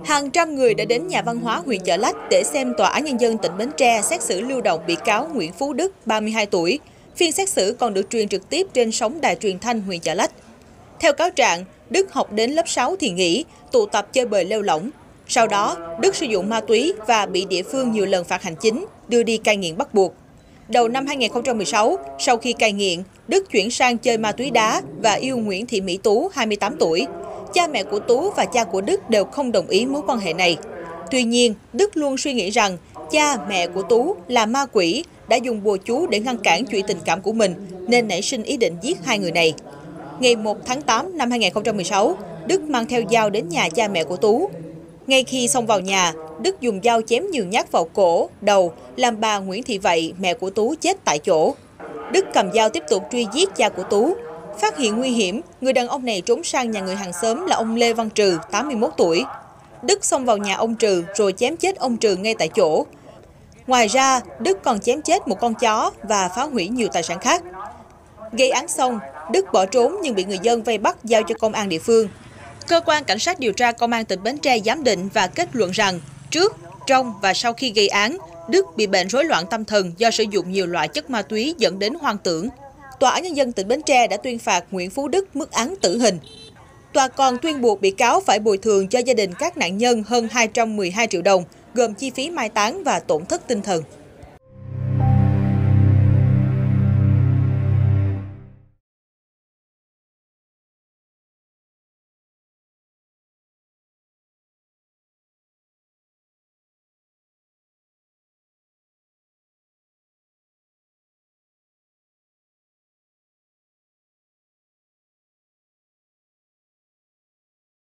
Hàng trăm người đã đến Nhà văn hóa huyện Chợ Lách để xem Tòa án Nhân dân tỉnh Bến Tre xét xử lưu động bị cáo Nguyễn Phú Đức, 32 tuổi. Phiên xét xử còn được truyền trực tiếp trên sóng đài truyền thanh huyện Chợ Lách. Theo cáo trạng, Đức học đến lớp 6 thì nghỉ, tụ tập chơi bời lêu lỏng. Sau đó, Đức sử dụng ma túy và bị địa phương nhiều lần phạt hành chính, đưa đi cai nghiện bắt buộc. Đầu năm 2016, sau khi cai nghiện, Đức chuyển sang chơi ma túy đá và yêu Nguyễn Thị Mỹ Tú, 28 tuổi. Cha mẹ của Tú và cha của Đức đều không đồng ý mối quan hệ này. Tuy nhiên, Đức luôn suy nghĩ rằng cha mẹ của Tú là ma quỷ, đã dùng bùa chú để ngăn cản chuyện tình cảm của mình, nên nảy sinh ý định giết hai người này. Ngày 1 tháng 8 năm 2016, Đức mang theo dao đến nhà cha mẹ của Tú. Ngay khi xông vào nhà, Đức dùng dao chém nhiều nhát vào cổ, đầu, làm bà Nguyễn Thị Vậy, mẹ của Tú chết tại chỗ. Đức cầm dao tiếp tục truy giết cha của Tú. Phát hiện nguy hiểm, người đàn ông này trốn sang nhà người hàng xóm là ông Lê Văn Trừ, 81 tuổi. Đức xông vào nhà ông Trừ rồi chém chết ông Trừ ngay tại chỗ. Ngoài ra, Đức còn chém chết một con chó và phá hủy nhiều tài sản khác. Gây án xong, Đức bỏ trốn nhưng bị người dân vây bắt giao cho công an địa phương. Cơ quan Cảnh sát điều tra Công an tỉnh Bến Tre giám định và kết luận rằng trước, trong và sau khi gây án, Đức bị bệnh rối loạn tâm thần do sử dụng nhiều loại chất ma túy dẫn đến hoang tưởng. Tòa án Nhân dân tỉnh Bến Tre đã tuyên phạt Nguyễn Phú Đức mức án tử hình. Tòa còn tuyên buộc bị cáo phải bồi thường cho gia đình các nạn nhân hơn 212 triệu đồng, gồm chi phí mai táng và tổn thất tinh thần.